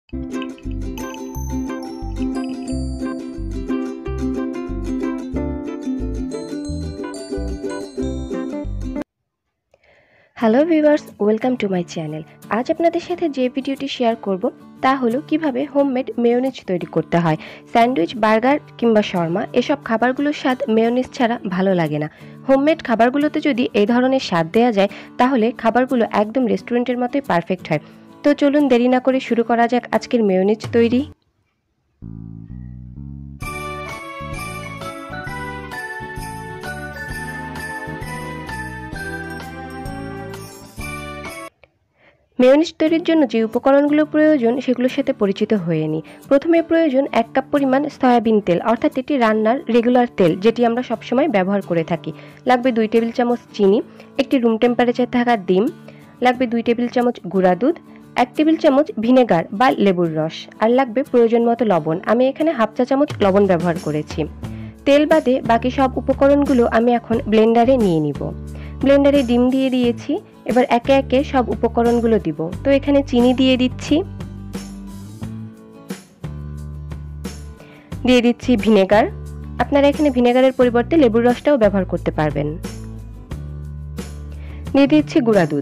Hello viewers, welcome to my channel. আজ আপনাদের সাথে যে ভিডিওটি শেয়ার করব তা হলো কিভাবে হোমমেড মেয়োনিজ তৈরি করতে হয়। স্যান্ডউইচ, বার্গার কিংবা শর্মা এসব খাবারগুলোর স্বাদ মেয়োনিজ ছাড়া ভালো লাগে না। হোমমেড খাবারগুলোতে যদি এই ধরনের স্বাদ দেওয়া যায় তাহলে খাবারগুলো একদম রেস্টুরেন্টের মতোই পারফেক্ট হয়। তো চলুন দেরি না করে শুরু করা যাক আজকের মেয়োনিজ তৈরি। মেয়োনিজ তৈরির জন্য যে উপকরণগুলো প্রয়োজন সেগুলোর সাথে পরিচিত হয়ে নিই। প্রথমে প্রয়োজন 1 কাপ পরিমাণ সয়াবিন তেল, অর্থাৎ এটি রান্নার রেগুলার তেল যেটি আমরা সবসময় ব্যবহার করে থাকি। লাগবে 2 টেবিল চামচ চিনি, একটি রুম টেম্পারেচার থাকা ডিম, লাগবে 2 টেবিল চামচ গুঁড়া দুধ, 1 টেবিল চামচ ভিনেগার বা লেবুর রস, আর লাগবে প্রয়োজন মতো লবণ। আমি এখানে হাফ চা চামচ লবণ ব্যবহার করেছি। তেল বাদে বাকি সব উপকরণগুলো আমি এখন ব্লেন্ডারে নিয়ে নিব। ব্লেন্ডারে ডিম দিয়ে দিয়েছি, এবার একে একে সব উপকরণগুলো দিব। তো এখানে চিনি দিয়ে দিচ্ছি, দিয়ে দিচ্ছি ভিনেগার। আপনারা এখানে ভিনেগারের পরিবর্তে লেবুর রসটাও ব্যবহার করতে পারবেন। দিয়ে দিচ্ছি গুঁড়া দুধ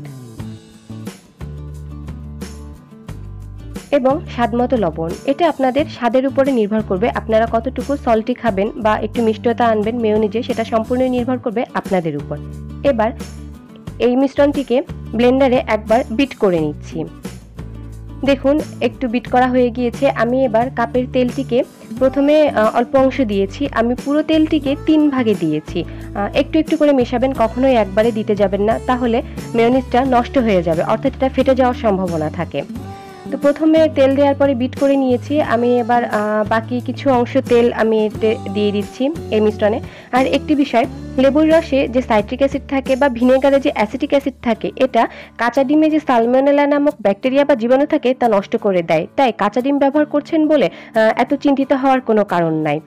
এবং স্বাদমতো লবণ। এটা আপনাদের স্বাদের উপরে নির্ভর করবে, আপনারা কতটুকু সল্টি খাবেন বা একটু মিষ্টতা আনবেন মেয়োনিজে, সেটা সম্পূর্ণই নির্ভর করবে আপনাদের উপর। এবার এই মিশ্রণটিকে ব্লেন্ডারে একবার বিট করে নিচ্ছি। দেখুন একটু বিট করা হয়ে গিয়েছে। আমি এবার কাপের তেলটিকে প্রথমে অল্প অংশ দিয়েছি, আমি পুরো তেলটিকে 3 ভাগে দিয়েছি। একটু একটু করে মেশাবেন, কখনোই একবারে দিতে যাবেন না, তাহলে মেয়োনিজটা নষ্ট হয়ে যাবে, অর্থাৎ এটা ফেটে যাওয়ার সম্ভাবনা থাকে। তো প্রথমে তেল দেওয়ার পরে বিট করে নিয়েছি। আমি এবার বাকি কিছু অংশ তেল আমি দিয়ে দিচ্ছি এই মিশ্রণে। আর একটি বিষয়, লেবুর রসে যে সাইট্রিক অ্যাসিড থাকে বা ভিনেগারে যে অ্যাসিটিক অ্যাসিড থাকে, এটা কাঁচা ডিমে যে সালমোনেলা নামক ব্যাকটেরিয়া বা জীবাণু থাকে তা নষ্ট করে দেয়। তাই কাঁচা ডিম ব্যবহার করছেন বলে এত চিন্তিত হওয়ার কোনো কারণ নাই।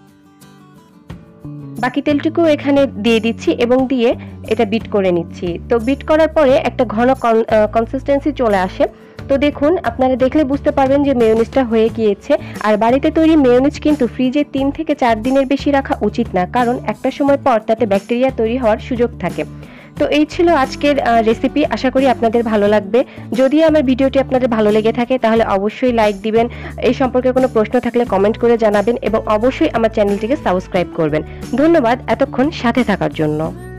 বাকি তেলটুকু এখানে দিয়ে দিচ্ছি এবং দিয়ে এটা বিট করে নিচ্ছি। তো বিট করার পরে একটা ঘন কনসিস্টেন্সি চলে আসে। তো দেখুন, আপনারা দেখলে বুঝতে পারবেন যে মেয়োনিজটা হয়ে গিয়েছে। আর বাড়িতে তৈরি মেয়োনিজ কিন্তু ফ্রিজে 3 থেকে 4 দিনের বেশি রাখা উচিত না, কারণ একটা সময় পর তাতে ব্যাকটেরিয়া তৈরি হওয়ার সুযোগ থাকে। তো এই ছিল আজকের রেসিপি। আশা করি আপনাদের ভালো লাগবে। যদি আমার ভিডিওটি আপনাদের ভালো লেগে থাকে তাহলে অবশ্যই লাইক দিবেন। এই সম্পর্কে কোনো প্রশ্ন থাকলে কমেন্ট করে জানাবেন এবং অবশ্যই আমার চ্যানেলটিকে সাবস্ক্রাইব করবেন। ধন্যবাদ এতক্ষণ সাথে থাকার জন্য।